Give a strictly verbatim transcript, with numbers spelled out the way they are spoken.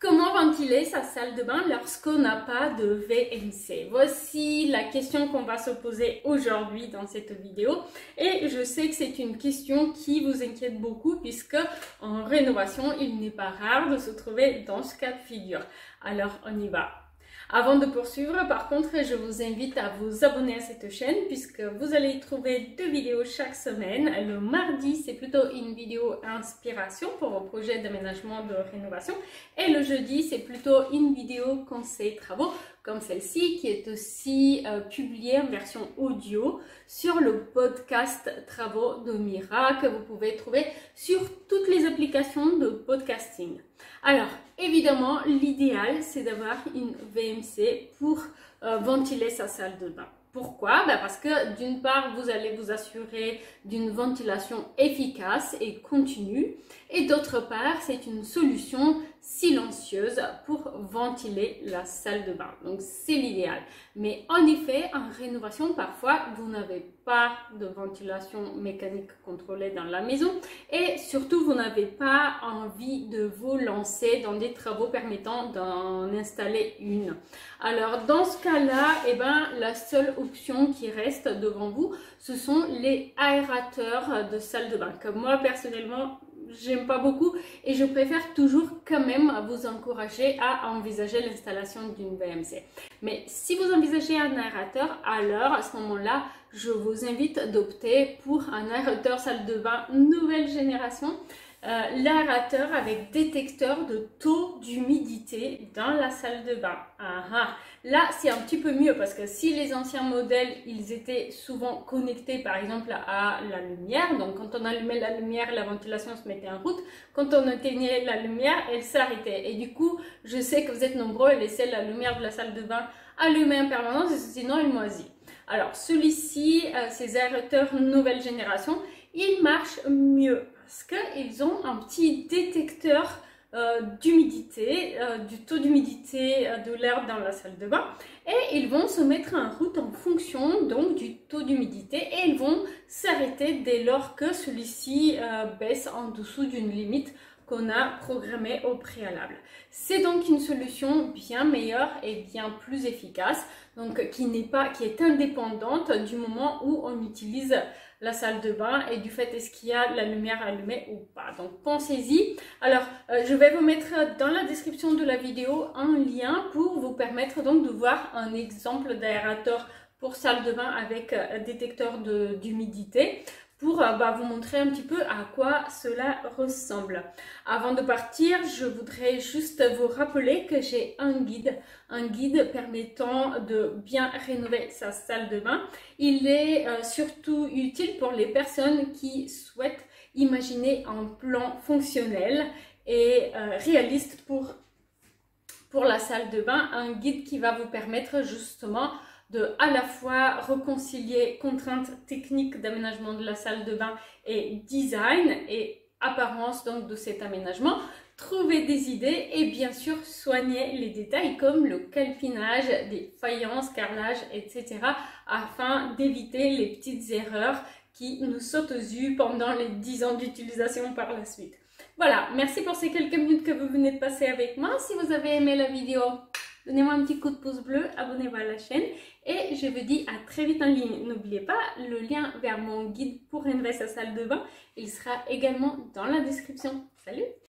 Comment ventiler sa salle de bain lorsqu'on n'a pas de V M C? Voici la question qu'on va se poser aujourd'hui dans cette vidéo. Et je sais que c'est une question qui vous inquiète beaucoup puisque en rénovation, il n'est pas rare de se trouver dans ce cas de figure. Alors, on y va. Avant de poursuivre, par contre, je vous invite à vous abonner à cette chaîne puisque vous allez y trouver deux vidéos chaque semaine. Le mardi, c'est plutôt une vidéo inspiration pour vos projets d'aménagement de rénovation. Et le jeudi, c'est plutôt une vidéo conseil travaux comme celle-ci qui est aussi euh, publiée en version audio sur le podcast Travaux de Mira que vous pouvez trouver sur toutes les applications de podcasting. Alors, évidemment, l'idéal, c'est d'avoir une V M C pour euh, ventiler sa salle de bain. Pourquoi? Ben parce que d'une part, vous allez vous assurer d'une ventilation efficace et continue. Et d'autre part, c'est une solution silencieuse pour ventiler la salle de bain. Donc, c'est l'idéal. Mais en effet, en rénovation, parfois, vous n'avez pas de ventilation mécanique contrôlée dans la maison. Et surtout, vous n'avez pas envie de vous lancer dans des travaux permettant d'en installer une. Alors, dans ce cas-là, eh ben, la seule option qui reste devant vous, ce sont les aérateurs de salle de bain. Comme moi, personnellement, j'aime pas beaucoup et je préfère toujours quand même vous encourager à envisager l'installation d'une V M C. Mais si vous envisagez un aérateur, alors à ce moment-là, je vous invite d'opter pour un aérateur salle de bain nouvelle génération. Euh, l'aérateur avec détecteur de taux d'humidité dans la salle de bain. Ah, ah. Là, c'est un petit peu mieux parce que si les anciens modèles, ils étaient souvent connectés par exemple à la lumière, donc quand on allumait la lumière, la ventilation se mettait en route, quand on éteignait la lumière, elle s'arrêtait. Et du coup, je sais que vous êtes nombreux à laisser la lumière de la salle de bain allumée en permanence, sinon elle moisit. Alors, celui-ci, euh, ces aérateurs nouvelle génération, ils marchent mieux parce qu'ils ont un petit détecteur euh, d'humidité, euh, du taux d'humidité euh, de l'air dans la salle de bain et ils vont se mettre en route en fonction donc du taux d'humidité et ils vont s'arrêter dès lors que celui-ci euh, baisse en dessous d'une limite qu'on a programmée au préalable. C'est donc une solution bien meilleure et bien plus efficace, donc qui n'est pas, qui est indépendante du moment où on utilise la salle de bain et du fait est-ce qu'il y a la lumière allumée ou pas. Donc pensez-y. Alors euh, je vais vous mettre dans la description de la vidéo un lien pour vous permettre donc de voir un exemple d'aérateur pour salle de bain avec euh, détecteur d'humidité, pour euh, bah, vous montrer un petit peu à quoi cela ressemble. Avant de partir, je voudrais juste vous rappeler que j'ai un guide, un guide permettant de bien rénover sa salle de bain. Il est euh, surtout utile pour les personnes qui souhaitent imaginer un plan fonctionnel et euh, réaliste pour, pour la salle de bain. Un guide qui va vous permettre justement de à la fois réconcilier contraintes techniques d'aménagement de la salle de bain et design et apparence donc de cet aménagement, trouver des idées et bien sûr soigner les détails comme le calpinage, des faïences, carrelage, et cetera afin d'éviter les petites erreurs qui nous sautent aux yeux pendant les dix ans d'utilisation par la suite. Voilà, merci pour ces quelques minutes que vous venez de passer avec moi. Si vous avez aimé la vidéo, donnez-moi un petit coup de pouce bleu, abonnez-vous à la chaîne et je vous dis à très vite en ligne. N'oubliez pas le lien vers mon guide pour rénover sa salle de bain, il sera également dans la description. Salut!